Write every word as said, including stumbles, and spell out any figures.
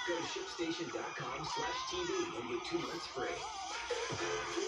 Go to shipstation dot com slash T V and get two months free.